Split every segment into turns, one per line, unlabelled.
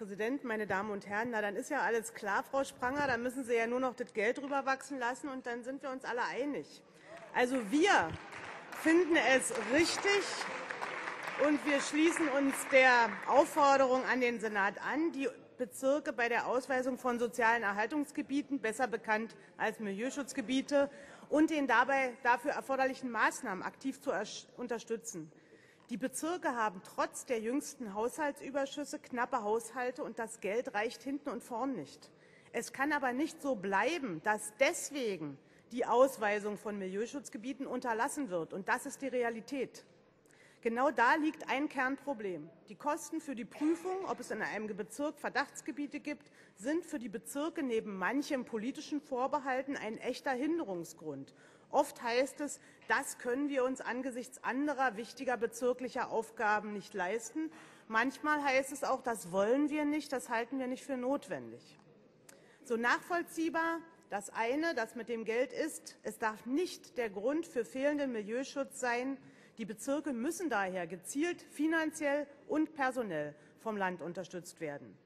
Präsident, meine Damen und Herren! Na, dann ist ja alles klar, Frau Spranger. Dann müssen Sie ja nur noch das Geld drüber wachsen lassen, und dann sind wir uns alle einig. Also wir finden es richtig, und wir schließen uns der Aufforderung an den Senat an, die Bezirke bei der Ausweisung von sozialen Erhaltungsgebieten, besser bekannt als Milieuschutzgebiete, und den dafür erforderlichen Maßnahmen aktiv zu unterstützen. Die Bezirke haben trotz der jüngsten Haushaltsüberschüsse knappe Haushalte, und das Geld reicht hinten und vorn nicht. Es kann aber nicht so bleiben, dass deswegen die Ausweisung von Milieuschutzgebieten unterlassen wird, und das ist die Realität. Genau da liegt ein Kernproblem. Die Kosten für die Prüfung, ob es in einem Bezirk Verdachtsgebiete gibt, sind für die Bezirke neben manchem politischen Vorbehalten ein echter Hinderungsgrund. Oft heißt es, das können wir uns angesichts anderer wichtiger bezirklicher Aufgaben nicht leisten. Manchmal heißt es auch, das wollen wir nicht, das halten wir nicht für notwendig. So nachvollziehbar das eine, das mit dem Geld ist, es darf nicht der Grund für fehlenden Milieuschutz sein. Die Bezirke müssen daher gezielt finanziell und personell vom Land unterstützt werden.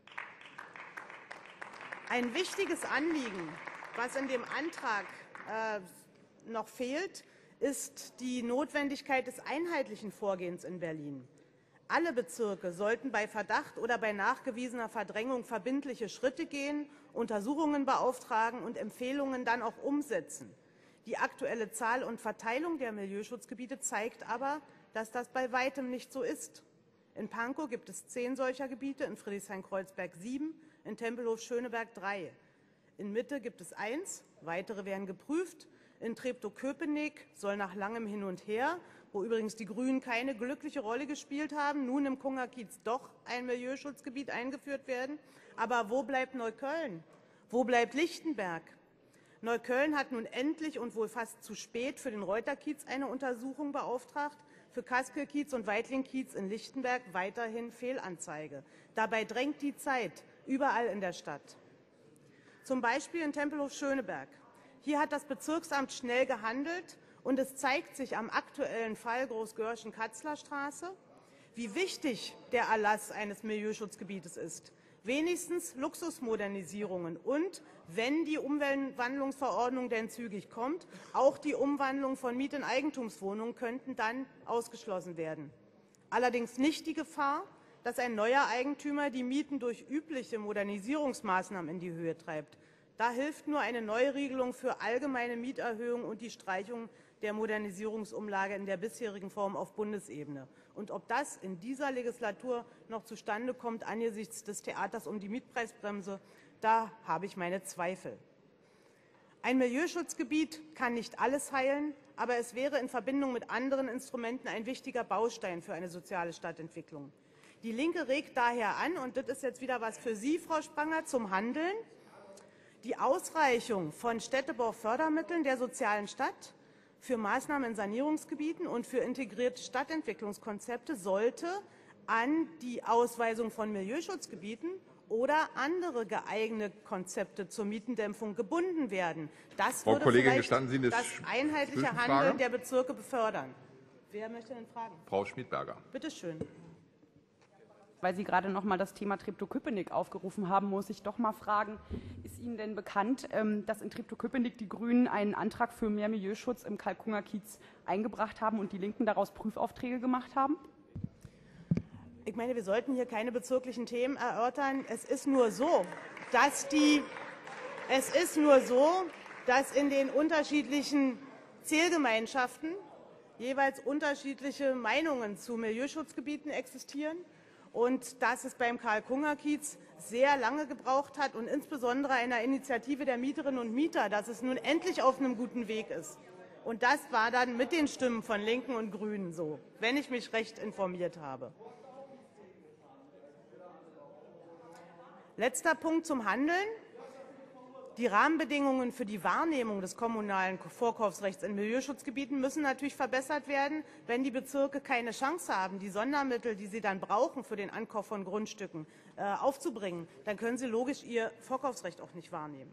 Ein wichtiges Anliegen, was in dem Antrag noch fehlt, ist die Notwendigkeit des einheitlichen Vorgehens in Berlin. Alle Bezirke sollten bei Verdacht oder bei nachgewiesener Verdrängung verbindliche Schritte gehen, Untersuchungen beauftragen und Empfehlungen dann auch umsetzen. Die aktuelle Zahl und Verteilung der Milieuschutzgebiete zeigt aber, dass das bei weitem nicht so ist. In Pankow gibt es 10 solcher Gebiete, in Friedrichshain-Kreuzberg 7, in Tempelhof-Schöneberg 3. In Mitte gibt es 1, weitere werden geprüft. In Treptow-Köpenick soll nach langem Hin und Her, wo übrigens die Grünen keine glückliche Rolle gespielt haben, nun im Kungerkiez doch ein Milieuschutzgebiet eingeführt werden. Aber wo bleibt Neukölln? Wo bleibt Lichtenberg? Neukölln hat nun endlich und wohl fast zu spät für den Reuterkiez eine Untersuchung beauftragt, für Kaskelkiez und Weitlingkiez in Lichtenberg weiterhin Fehlanzeige. Dabei drängt die Zeit überall in der Stadt. Zum Beispiel in Tempelhof-Schöneberg. Hier hat das Bezirksamt schnell gehandelt, und es zeigt sich am aktuellen Fall Großgörschen-Katzler-Straße, wie wichtig der Erlass eines Milieuschutzgebietes ist. Wenigstens Luxusmodernisierungen und, wenn die Umwandlungsverordnung denn zügig kommt, auch die Umwandlung von Miet- in Eigentumswohnungen könnten dann ausgeschlossen werden. Allerdings nicht die Gefahr, dass ein neuer Eigentümer die Mieten durch übliche Modernisierungsmaßnahmen in die Höhe treibt. Da hilft nur eine Neuregelung für allgemeine Mieterhöhungen und die Streichung der Modernisierungsumlage in der bisherigen Form auf Bundesebene. Und ob das in dieser Legislatur noch zustande kommt angesichts des Theaters um die Mietpreisbremse, da habe ich meine Zweifel. Ein Milieuschutzgebiet kann nicht alles heilen, aber es wäre in Verbindung mit anderen Instrumenten ein wichtiger Baustein für eine soziale Stadtentwicklung. Die Linke regt daher an, und das ist jetzt wieder was für Sie, Frau Spranger, zum Handeln, die Ausreichung von Städtebaufördermitteln der sozialen Stadt für Maßnahmen in Sanierungsgebieten und für integrierte Stadtentwicklungskonzepte sollte an die Ausweisung von Milieuschutzgebieten oder andere geeignete Konzepte zur Mietendämpfung gebunden werden. Das
Frau
würde
Kollegin,
vielleicht
gestatten Sie eine
das einheitliche
Zwischenfrage?
Handeln der Bezirke befördern. Wer möchte denn fragen?
Frau Schmidberger.
Bitte schön.
Weil Sie gerade noch mal das Thema Treptow-Köpenick aufgerufen haben, muss ich doch mal fragen, ist Ihnen denn bekannt, dass in Treptow-Köpenick die Grünen einen Antrag für mehr Milieuschutz im Kalkunger-Kiez eingebracht haben und die Linken daraus Prüfaufträge gemacht haben?
Ich meine, wir sollten hier keine bezirklichen Themen erörtern. Es ist nur so, dass in den unterschiedlichen Zählgemeinschaften jeweils unterschiedliche Meinungen zu Milieuschutzgebieten existieren und dass es beim Karl-Kunger-Kiez sehr lange gebraucht hat und insbesondere einer Initiative der Mieterinnen und Mieter, dass es nun endlich auf einem guten Weg ist. Und das war dann mit den Stimmen von Linken und Grünen so, wenn ich mich recht informiert habe. Letzter Punkt zum Handeln. Die Rahmenbedingungen für die Wahrnehmung des kommunalen Vorkaufsrechts in Milieuschutzgebieten müssen natürlich verbessert werden. Wenn die Bezirke keine Chance haben, die Sondermittel, die sie dann brauchen für den Ankauf von Grundstücken, aufzubringen, dann können sie logisch ihr Vorkaufsrecht auch nicht wahrnehmen.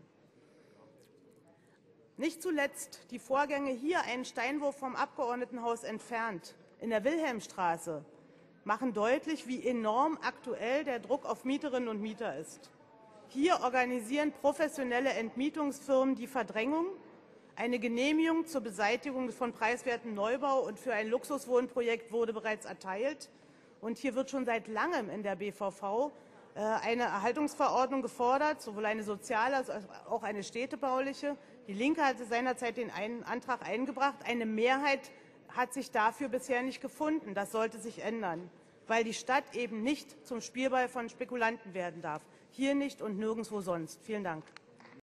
Nicht zuletzt die Vorgänge hier einen Steinwurf vom Abgeordnetenhaus entfernt, in der Wilhelmstraße, machen deutlich, wie enorm aktuell der Druck auf Mieterinnen und Mieter ist. Hier organisieren professionelle Entmietungsfirmen die Verdrängung. Eine Genehmigung zur Beseitigung von preiswertem Neubau und für ein Luxuswohnprojekt wurde bereits erteilt. Und hier wird schon seit langem in der BVV eine Erhaltungsverordnung gefordert, sowohl eine soziale als auch eine städtebauliche. Die Linke hatte seinerzeit den Antrag eingebracht. Eine Mehrheit hat sich dafür bisher nicht gefunden. Das sollte sich ändern, weil die Stadt eben nicht zum Spielball von Spekulanten werden darf. Hier nicht und nirgendwo sonst. Vielen Dank.